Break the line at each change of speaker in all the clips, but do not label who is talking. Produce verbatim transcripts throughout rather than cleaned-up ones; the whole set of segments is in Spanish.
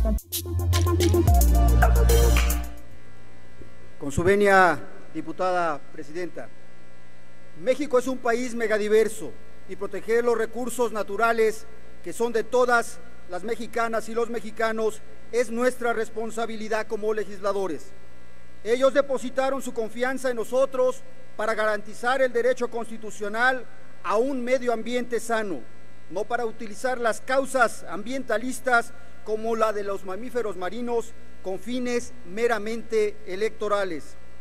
Con su venia, diputada presidenta, México es un país megadiverso y proteger los recursos naturales que son de todas las mexicanas y los mexicanos es nuestra responsabilidad como legisladores. Ellos depositaron su confianza en nosotros para garantizar el derecho constitucional a un medio ambiente sano, no para utilizar las causas ambientalistas como la de los mamíferos marinos con fines meramente electorales.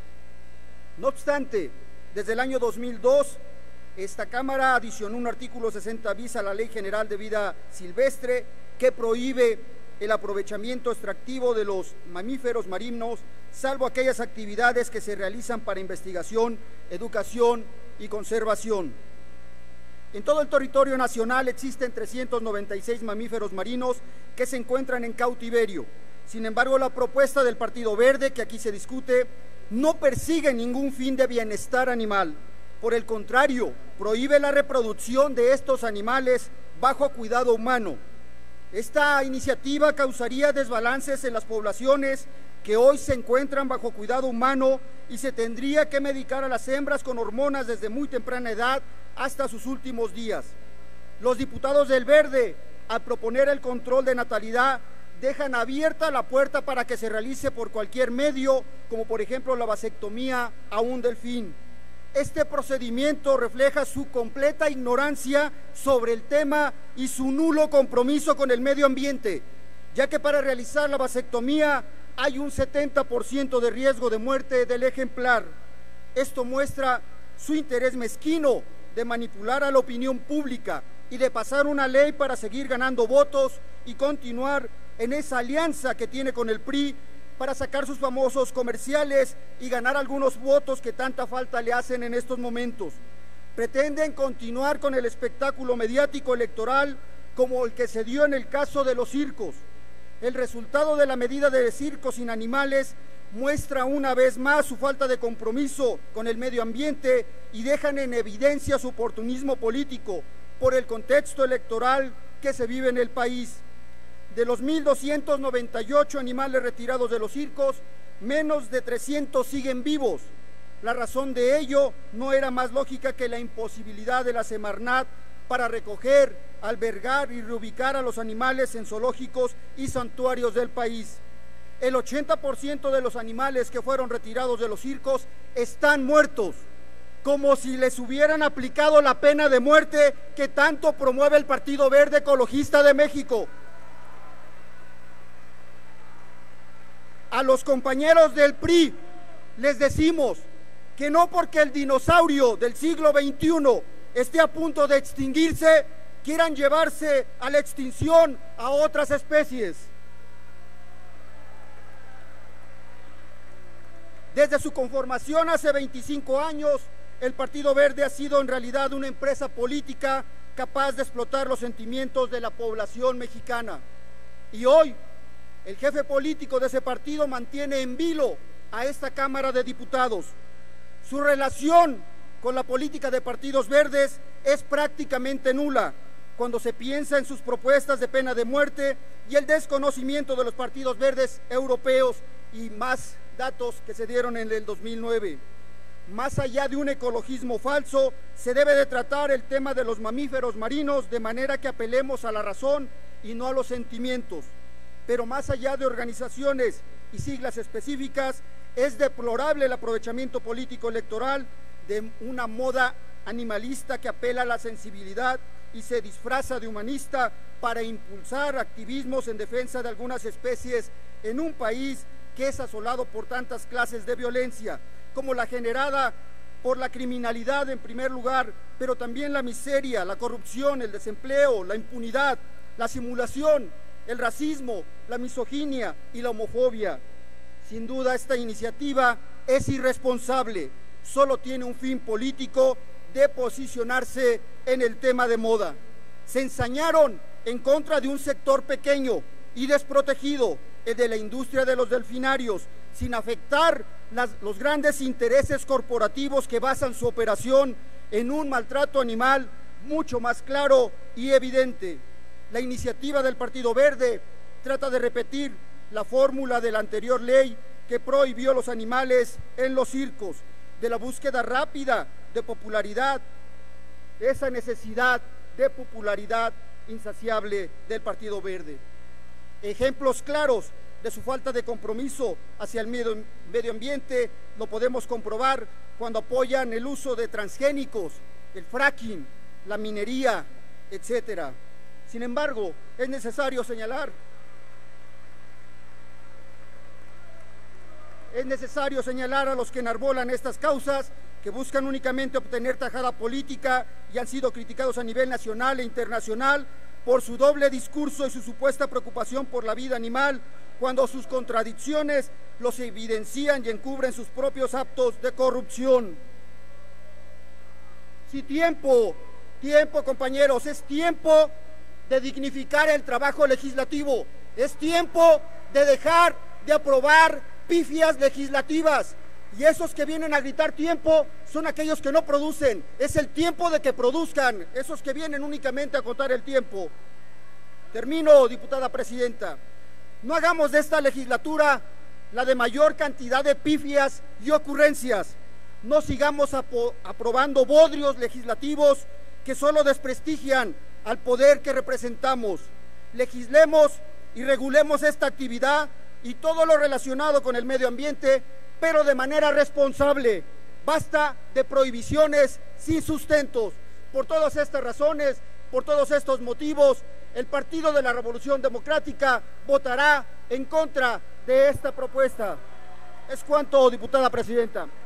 No obstante, desde el año dos mil dos, esta Cámara adicionó un artículo sesenta bis a la Ley General de Vida Silvestre que prohíbe el aprovechamiento extractivo de los mamíferos marinos, salvo aquellas actividades que se realizan para investigación, educación y conservación. En todo el territorio nacional existen trescientos noventa y seis mamíferos marinos que se encuentran en cautiverio. Sin embargo, la propuesta del Partido Verde, que aquí se discute, no persigue ningún fin de bienestar animal. Por el contrario, prohíbe la reproducción de estos animales bajo cuidado humano. Esta iniciativa causaría desbalances en las poblaciones que hoy se encuentran bajo cuidado humano y se tendría que medicar a las hembras con hormonas desde muy temprana edad hasta sus últimos días. Los diputados del Verde, al proponer el control de natalidad, dejan abierta la puerta para que se realice por cualquier medio, como por ejemplo la vasectomía a un delfín. Este procedimiento refleja su completa ignorancia sobre el tema y su nulo compromiso con el medio ambiente, ya que para realizar la vasectomía hay un setenta por ciento de riesgo de muerte del ejemplar. Esto muestra su interés mezquino de manipular a la opinión pública y de pasar una ley para seguir ganando votos y continuar en esa alianza que tiene con el P R I para sacar sus famosos comerciales y ganar algunos votos que tanta falta le hacen en estos momentos. Pretenden continuar con el espectáculo mediático electoral como el que se dio en el caso de los circos. El resultado de la medida de circos sin animales muestra una vez más su falta de compromiso con el medio ambiente y dejan en evidencia su oportunismo político por el contexto electoral que se vive en el país. De los mil doscientos noventa y ocho animales retirados de los circos, menos de trescientos siguen vivos. La razón de ello no era más lógica que la imposibilidad de la Semarnat para recoger, albergar y reubicar a los animales en zoológicos y santuarios del país. El ochenta por ciento de los animales que fueron retirados de los circos están muertos, como si les hubieran aplicado la pena de muerte que tanto promueve el Partido Verde Ecologista de México. A los compañeros del P R I les decimos que no porque el dinosaurio del siglo veintiuno esté a punto de extinguirse, quieran llevarse a la extinción a otras especies. Desde su conformación hace veinticinco años, el Partido Verde ha sido en realidad una empresa política capaz de explotar los sentimientos de la población mexicana. Y hoy, el jefe político de ese partido mantiene en vilo a esta Cámara de Diputados. Su relación con la política de partidos verdes es prácticamente nula cuando se piensa en sus propuestas de pena de muerte y el desconocimiento de los partidos verdes europeos y más datos que se dieron en el dos mil nueve. Más allá de un ecologismo falso, se debe de tratar el tema de los mamíferos marinos de manera que apelemos a la razón y no a los sentimientos. Pero más allá de organizaciones y siglas específicas, es deplorable el aprovechamiento político electoral de una moda animalista que apela a la sensibilidad y se disfraza de humanista para impulsar activismos en defensa de algunas especies en un país que es asolado por tantas clases de violencia, como la generada por la criminalidad en primer lugar, pero también la miseria, la corrupción, el desempleo, la impunidad, la simulación, el racismo, la misoginia y la homofobia. Sin duda, esta iniciativa es irresponsable, solo tiene un fin político de posicionarse en el tema de moda. Se ensañaron en contra de un sector pequeño y desprotegido, el de la industria de los delfinarios, sin afectar las, los grandes intereses corporativos que basan su operación en un maltrato animal mucho más claro y evidente. La iniciativa del Partido Verde trata de repetir la fórmula de la anterior ley que prohibió los animales en los circos, de la búsqueda rápida de popularidad, esa necesidad de popularidad insaciable del Partido Verde. Ejemplos claros de su falta de compromiso hacia el medio, medio ambiente lo podemos comprobar cuando apoyan el uso de transgénicos, el fracking, la minería, etcétera. Sin embargo, es necesario señalar Es necesario señalar a los que enarbolan estas causas, que buscan únicamente obtener tajada política y han sido criticados a nivel nacional e internacional por su doble discurso y su supuesta preocupación por la vida animal, cuando sus contradicciones los evidencian y encubren sus propios actos de corrupción. Sí, tiempo, tiempo, compañeros, es tiempo de dignificar el trabajo legislativo, es tiempo de dejar de aprobar pifias legislativas, y esos que vienen a gritar tiempo son aquellos que no producen. Es el tiempo de que produzcan, esos que vienen únicamente a contar el tiempo. Termino, diputada presidenta. No hagamos de esta legislatura la de mayor cantidad de pifias y ocurrencias. No sigamos aprobando bodrios legislativos que solo desprestigian al poder que representamos. Legislemos y regulemos esta actividad y todo lo relacionado con el medio ambiente, pero de manera responsable. Basta de prohibiciones sin sustentos. Por todas estas razones, por todos estos motivos, el Partido de la Revolución Democrática votará en contra de esta propuesta. Es cuanto, diputada presidenta.